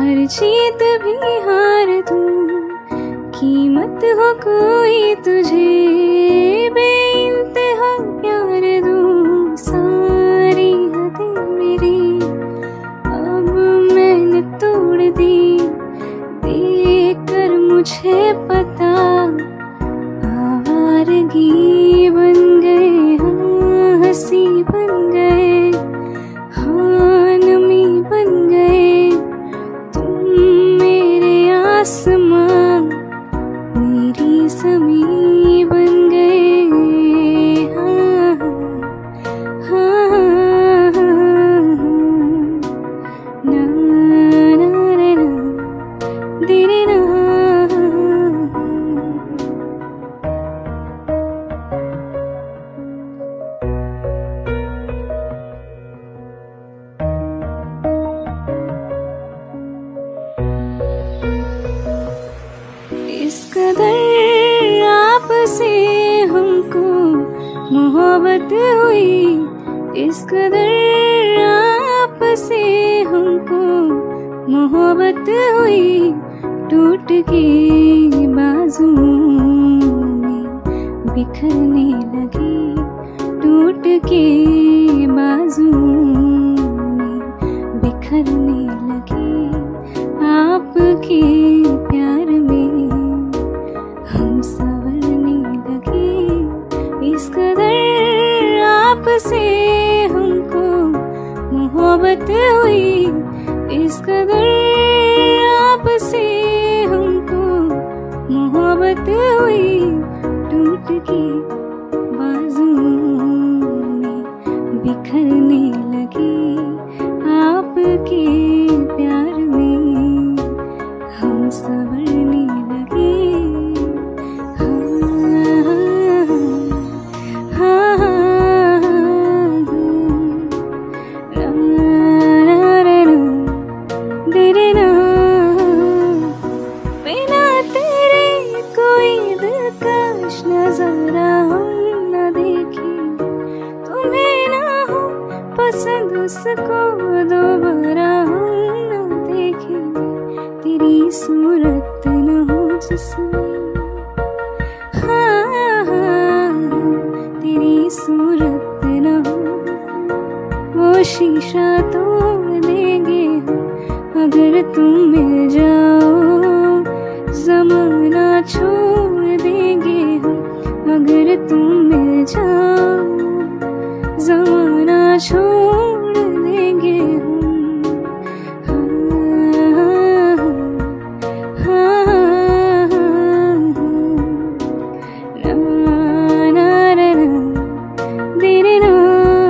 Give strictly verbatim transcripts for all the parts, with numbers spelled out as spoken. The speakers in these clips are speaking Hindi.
हर जीत भी हार दूं, कीमत हो कोई तुझे बेइंतहा प्यार दूं। सारी हदें मेरी अब मैंने तोड़ दी, देकर मुझे पता आवारगी बन गए, हाँ हंसी बन गए, हाँ नमी बन गए। तुम मेरे आसमां मेरी ज़मीं बन गए, हाँ हाँ हाँ हाँ। ना ना रे ना दिरे ना। इस कदर आपसे हमको मोहब्बत हुई, इस कदर आपसे हमको मोहब्बत हुई। टूट के बाजुओं में बिखरने लगी, टूट के बाजुओं में बिखरने लगी। आपके प्यार में हम संवरने लगे, इस कदर आपसे हमको मोहब्बत हुई, इस कदर आपसे हमको मोहब्बत हुई। टूट के बाजुओं में बिखरने लगी, आपके प्यार में हम संवरने लगे। हाँ हाँ हाँ रा रे ना दिरे ना। बिना तेरे कोई दिलकश नजारा हम न देखे, तुम्हें ना हो पसंद उसको दोबारा हम न देखे। तेरी सूरत न हो जिसमें, हाँ हाँ तेरी सूरत न हो, वो शीशा तोड़ देंगे हम अगर तुम मिल जाओ। ज़माना छोड़ देंगे हम अगर तुम मिल जाओ, ज़माना छोड़ देंगे हम। हाँ हाँ हाँ ना ना रे ना दिरे ना।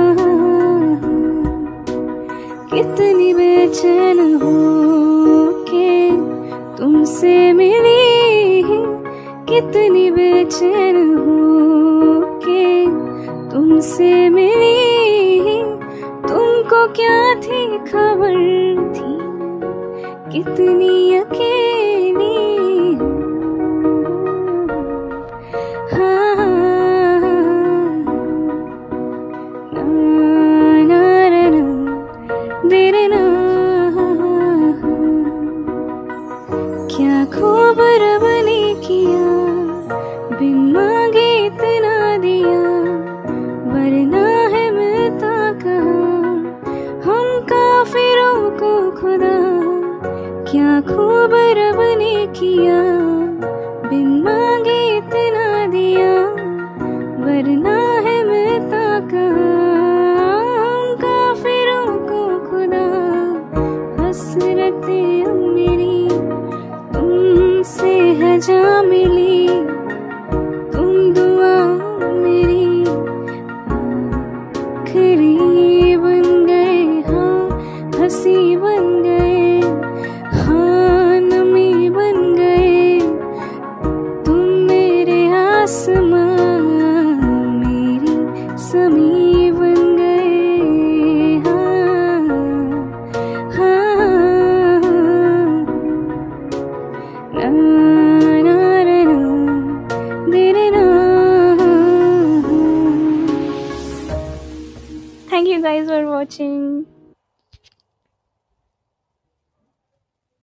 कितनी बेचैन हो के तुमसे मिली, कितनी बेचैन हो के तुमसे मिली। तुमको क्या थी खबर थी कितनी अकेली। हाँ ना ना रे ना दिरे ना। क्या खूब रब ने किया, बिन मांगे इतना दिया, वरना है मिलता कहाँ हम काफिरों को खुदा। क्या खूब रब ने किया, बिन मांगे इतना दिया, वरना है मिलता कहाँ हम काफिरों को खुदा। हसरतें अब मेरी तुमसे है जा मिली, तुम दुआ मेरी आखिरी बन गए, हाँ हंसी बन गए, हाँ नमी बन गए। तुम मेरे आसमां मेरी ज़मीं बन गए, हाँ हाँ ना ना रे ना दिरे ना। Thank you guys for watching.